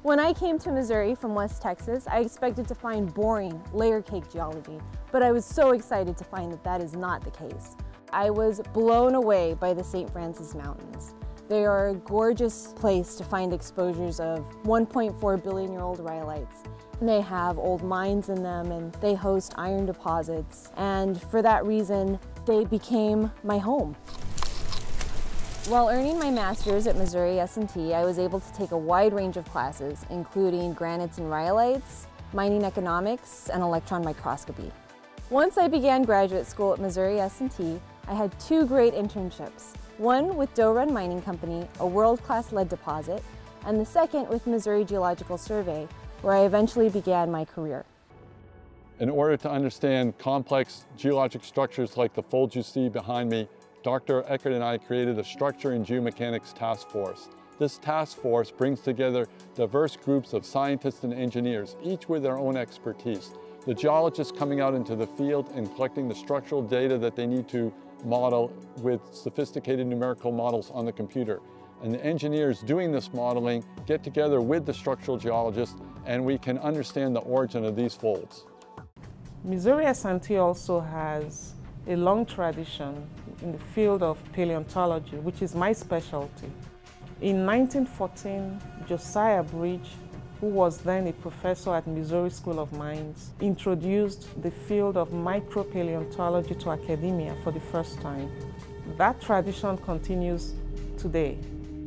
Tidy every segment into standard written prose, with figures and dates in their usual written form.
When I came to Missouri from West Texas, I expected to find boring, layer cake geology, but I was so excited to find that that is not the case. I was blown away by the St. Francis Mountains. They are a gorgeous place to find exposures of 1.4 billion-year-old rhyolites. And they have old mines in them, and they host iron deposits. And for that reason, they became my home. While earning my master's at Missouri S&T, I was able to take a wide range of classes, including granites and rhyolites, mining economics, and electron microscopy. Once I began graduate school at Missouri S&T, I had two great internships. One with Doe Run Mining Company, a world-class lead deposit, and the second with Missouri Geological Survey, where I eventually began my career. In order to understand complex geologic structures like the folds you see behind me, Dr. Eckert and I created a Structure and Geomechanics Task Force. This task force brings together diverse groups of scientists and engineers, each with their own expertise. The geologists coming out into the field and collecting the structural data that they need to model with sophisticated numerical models on the computer. And the engineers doing this modeling get together with the structural geologists, and we can understand the origin of these folds. Missouri S&T also has a long tradition in the field of paleontology, which is my specialty. In 1914, Josiah Bridge, who was then a professor at Missouri School of Mines, introduced the field of micropaleontology to academia for the first time. That tradition continues today.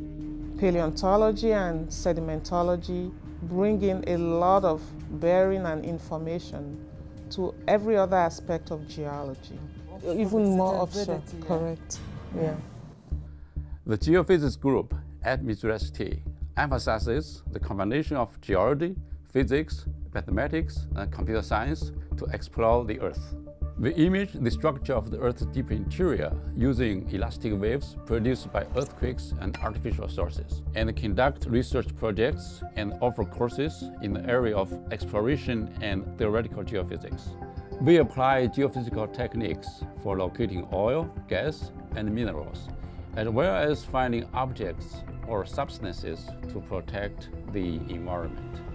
Paleontology and sedimentology bring in a lot of bearing and information to every other aspect of geology. Even more offshore, correct. Yeah. The geophysics group at Missouri S&T emphasizes the combination of geology, physics, mathematics, and computer science to explore the Earth. We image the structure of the Earth's deep interior using elastic waves produced by earthquakes and artificial sources, and conduct research projects and offer courses in the area of exploration and theoretical geophysics. We apply geophysical techniques for locating oil, gas, and minerals, as well as finding objects or substances to protect the environment.